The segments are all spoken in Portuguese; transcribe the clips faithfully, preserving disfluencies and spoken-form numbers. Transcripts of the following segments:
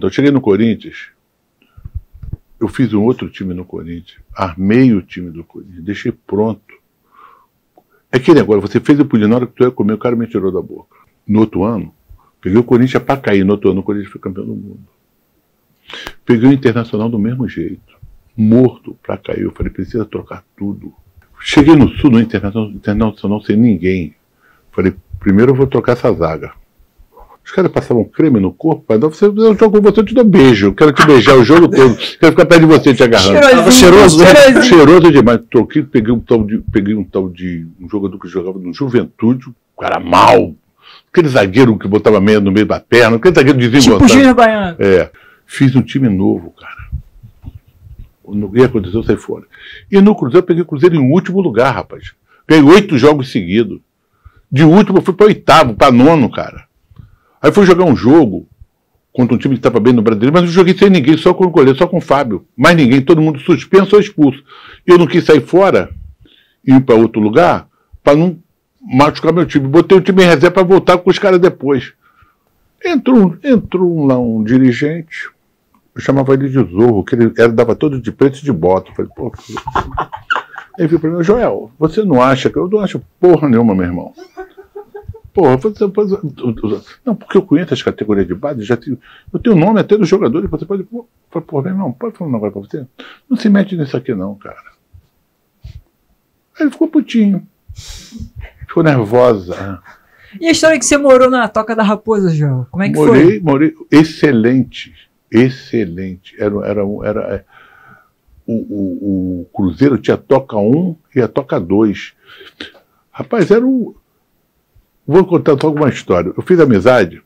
Então, eu cheguei no Corinthians, eu fiz um outro time no Corinthians, armei o time do Corinthians, deixei pronto. É que agora, você fez o pudim, na hora que tu ia comer, o cara me tirou da boca. No outro ano, peguei o Corinthians para cair, no outro ano o Corinthians foi campeão do mundo. Peguei o Internacional do mesmo jeito, morto para cair. Eu falei, precisa trocar tudo. Cheguei no Sul, no Internacional, internacional sem ninguém. Falei, primeiro eu vou trocar essa zaga. Os caras passavam creme no corpo, pai. Você, eu jogo com você, eu te dou beijo. Eu quero te beijar o jogo todo. Quero ficar perto de você te agarrando. Cheiroso, cheiroso, cheiroso. Cheiroso demais. Troquei, peguei um tal de, peguei um tal de um jogador que jogava no Juventude, um cara mal. Aquele zagueiro que botava meia no meio da perna, aquele zagueiro desenvolvido. Tipo Gino Baiano. É. Fiz um time novo, cara. O que aconteceu, eu saí fora. E no Cruzeiro, eu peguei o Cruzeiro em último lugar, rapaz. Ganhei oito jogos seguidos. De último, eu fui para oitavo, para nono, cara. Aí fui jogar um jogo contra um time que estava bem no Brasileiro, mas eu joguei sem ninguém, só com o goleiro, só com o Fábio. Mais ninguém, todo mundo suspenso ou expulso. Eu não quis sair fora e ir para outro lugar para não machucar meu time. Botei o time em reserva para voltar com os caras depois. Entrou, entrou lá um dirigente, eu chamava ele de Zorro, que ele era, dava todo de preto e de bota. Eu falei, pô. Ele falou para mim, Joel, você não acha que eu não acho porra nenhuma, meu irmão? Porra, você pode... Não, porque eu conheço as categorias de base, já tenho... eu tenho o nome até dos jogadores, você pode... Porra, meu irmão, pode falar um negócio pra você? Não se mete nisso aqui não, cara. Aí ele ficou putinho. Ficou nervosa. E a história que você morou na Toca da Raposa, João? Como é que morei, foi? Morei, excelente, excelente. Era, era, era, o, o, o Cruzeiro tinha a Toca um e a Toca dois. Rapaz, era um... Vou contar só alguma história. Eu fiz amizade.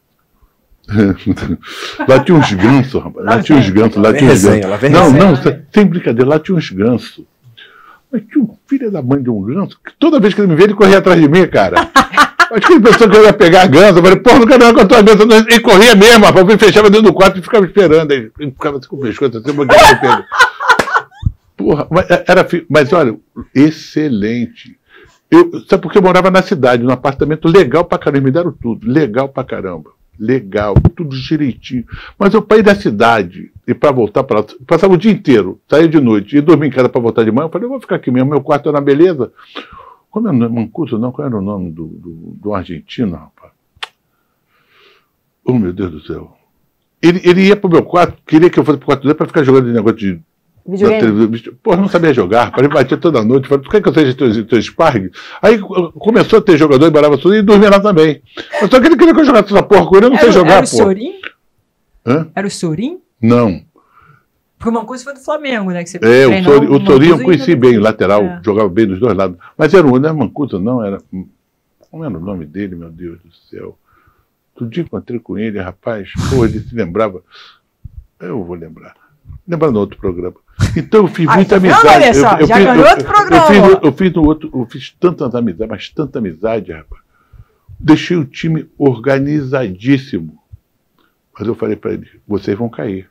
Lá tinha uns gansos, rapaz. Lá tinha uns gansos, lá tinha uns gansos. Não, não, sem brincadeira, lá tinha uns gansos. Mas tinha um filho da mãe de um ganso, que toda vez que ele me vê, ele corria atrás de mim, cara. Acho que ele pensou que eu ia pegar a ganso. Eu falei, pô, não quero nada com a tua ganso. Ele corria mesmo, rapaz. Ele fechava dentro do quarto e ficava esperando. Ele ficava assim com o pescoço, assim, uma ganso. Porra, mas, era, mas olha, excelente. Eu, sabe por que eu morava na cidade, num apartamento legal pra caramba, me deram tudo, legal pra caramba, legal, tudo direitinho. Mas eu para ir da cidade e para voltar para lá, passava o dia inteiro, saía de noite e dormia em casa para voltar de manhã, eu falei, eu vou ficar aqui mesmo, meu quarto era na beleza. Como é o nome? Mancuso, não, qual era o nome do, do, do argentino, rapaz? Oh, meu Deus do céu. Ele, ele ia pro meu quarto, queria que eu fosse pro quarto dele para ficar jogando esse negócio de... Porra, não sabia jogar, ele batia toda noite, falei, tu quer que eu seja teu, teu sparring? Aí começou a ter jogador, embarava tudo e dormia lá também. Mas só que ele queria que eu jogasse essa porra com ele, eu não era, sei jogar, era porra. Era o Sorin? Hã? Era o Sorin? Não. Porque o Mancuso foi do Flamengo, né? Que você é, o Sorin, o Sorin eu conheci e... bem, lateral, é. Jogava bem dos dois lados. Mas era um, não era Mancuso, não, era... Como era o nome dele, meu Deus do céu? Todo dia encontrei com ele, rapaz, porra, ele se lembrava... Eu vou lembrar. Lembra no outro programa. Então eu fiz Ai, muita tá amizade. vendo, eu, eu, já fiz, ganhou eu, outro programa. Eu fiz, eu fiz no outro, eu fiz tantas amizades, mas tanta amizade, rapaz. Deixei o time organizadíssimo. Mas eu falei para eles, vocês vão cair.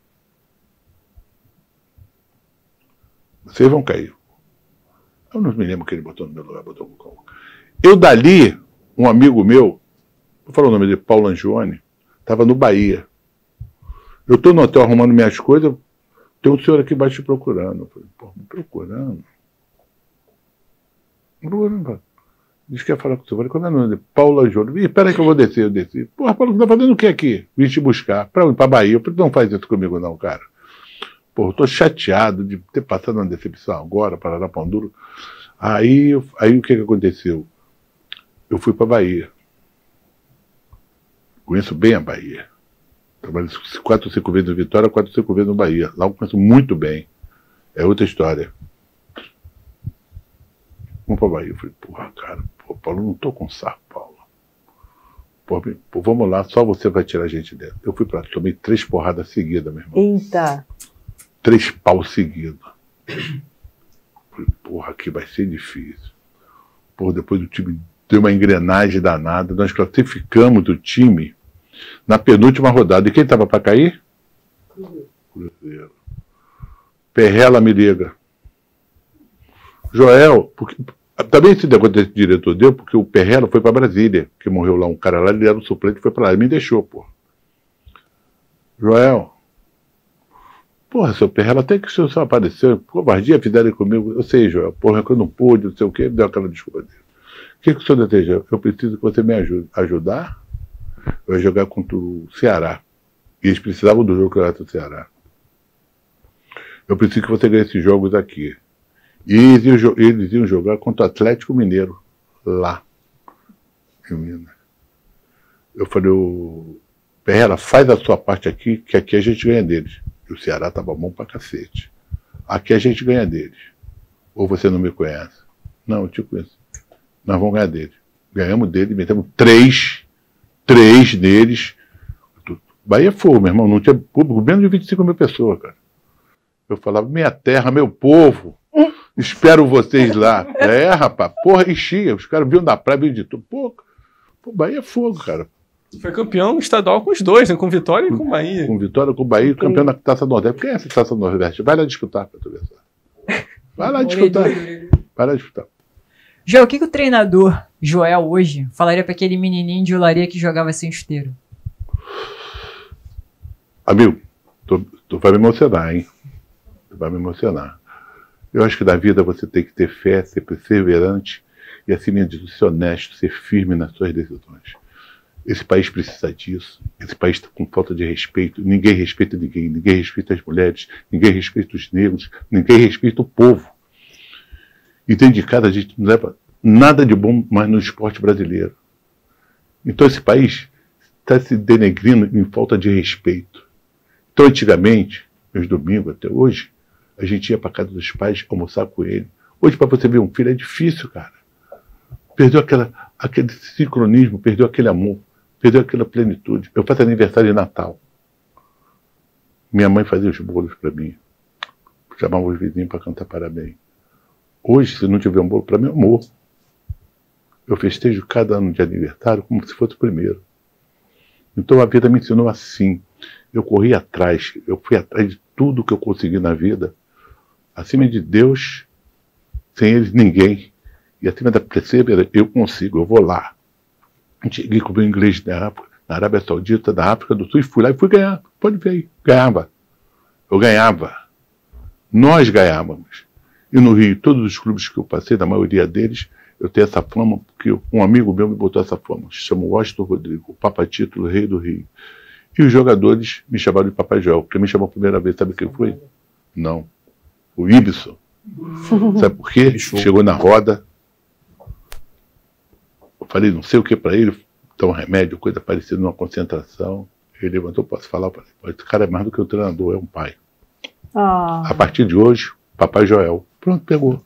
Vocês vão cair. Eu não me lembro que ele botou no meu lugar, botou no colo. Eu dali, um amigo meu, vou falar o nome dele, Paulo Angione, estava no Bahia. Eu estou no hotel arrumando minhas coisas, tem um senhor aqui embaixo te procurando. Eu falei, pô, me procurando? Procurando. Diz que ia falar com o senhor. Eu falei, qual é o nome dele? Paulo Angione. Ih, peraí que eu vou descer, eu desci. Porra, Paulo, você tá fazendo o que aqui? Vim te buscar. Pra ir pra Bahia. Eu falei, não faz isso comigo não, cara. Pô, eu tô chateado de ter passado uma decepção agora, para Pão Duro. Aí, aí o que que aconteceu? Eu fui pra Bahia. Conheço bem a Bahia. Trabalhei quatro ou cinco vezes no Vitória, quatro ou cinco vezes no Bahia. Lá eu conheço muito bem. É outra história. Vamos pra Bahia. Eu falei, porra, cara, pô, Paulo, não tô com saco, Paulo. Pô, pô, vamos lá, só você vai tirar a gente dentro. Eu fui pra lá, tomei três porradas seguidas, meu irmão. Eita. Três pau seguidos. Falei, porra, aqui vai ser difícil. Porra, depois o time deu uma engrenagem danada. Nós classificamos o time na penúltima rodada. E quem estava para cair? Cruzeiro. Perrela me liga. Joel, porque, também esse negócio desse diretor deu, porque o Perrela foi para Brasília, que morreu lá um cara lá, ele era um suplente, foi para lá, ele me deixou, pô. Joel, porra, seu Perrela, até que o senhor só apareceu, covardia fizeram comigo. Eu sei, Joel, porra, que eu não pude, não sei o quê, me deu aquela desculpa dele. O que, que o senhor deseja? Eu preciso que você me ajude. Ajudar? Eu ia jogar contra o Ceará. E eles precisavam do jogo que era do Ceará. Eu preciso que você ganhe esses jogos aqui. E eles iam, eles iam jogar contra o Atlético Mineiro, lá, em Minas. Eu falei, o Perrela, faz a sua parte aqui, que aqui a gente ganha deles. E o Ceará tava bom pra cacete. Aqui a gente ganha deles. Ou você não me conhece? Não, eu te conheço. Nós vamos ganhar deles. Ganhamos deles, metemos três, três deles. Bahia Fogo, meu irmão, não tinha público, menos de vinte e cinco mil pessoas, cara. Eu falava, minha terra, meu povo, espero vocês lá. É, rapaz, porra, enchia. Os caras vinham da praia, vinham de tudo. Pô, pô, Bahia Fogo, cara. Foi campeão estadual com os dois, né? Com Vitória e com Bahia. Com Vitória, com Bahia, com... campeão da Taça Nordeste. Quem é essa Taça Nordeste? Vai lá disputar pra tu ver. Vai lá disputar. Vai lá disputar. Joel, o que, que o treinador Joel hoje falaria pra aquele menininho de Olaria que jogava sem chuteiro? Amigo, tu, tu vai me emocionar, hein? Tu vai me emocionar. Eu acho que na vida você tem que ter fé, ser perseverante e, acima de tudo, ser honesto, ser firme nas suas decisões. Esse país precisa disso. Esse país está com falta de respeito. Ninguém respeita ninguém. Ninguém respeita as mulheres. Ninguém respeita os negros. Ninguém respeita o povo. E dentro de casa a gente não leva nada de bom mais no esporte brasileiro. Então esse país está se denegrindo em falta de respeito. Então antigamente, nos domingos até hoje, a gente ia para casa dos pais almoçar com ele. Hoje para você ver um filho é difícil, cara. Perdeu aquela, aquele sincronismo, perdeu aquele amor. Perdeu aquela plenitude. Eu faço aniversário de Natal. Minha mãe fazia os bolos para mim. Chamava os vizinhos para cantar parabéns. Hoje, se não tiver um bolo para mim, eu morro. Eu festejo cada ano de aniversário como se fosse o primeiro. Então a vida me ensinou assim. Eu corri atrás. Eu fui atrás de tudo que eu consegui na vida. Acima de Deus, sem eles, ninguém. E acima da perseverança, eu consigo, eu vou lá. Cheguei com o meu inglês na, na Arábia Saudita, da África do Sul, e fui lá e fui ganhar. Pode ver aí. Ganhava. Eu ganhava. Nós ganhávamos. E no Rio, todos os clubes que eu passei, na maioria deles, eu tenho essa fama, porque um amigo meu me botou essa fama. Se chama Washington Rodrigo, o Papa Título, Rei do Rio. E os jogadores me chamaram de Papai Joel. Quem me chamou a primeira vez, sabe quem foi? Não. O Ibson. Sabe por quê? Chegou na roda. Eu falei não sei o que para ele, dar um remédio, coisa parecida, numa concentração. Ele levantou, posso falar? Eu falei, esse cara é mais do que o treinador, é um pai. Oh. A partir de hoje, Papai Joel. Pronto, pegou.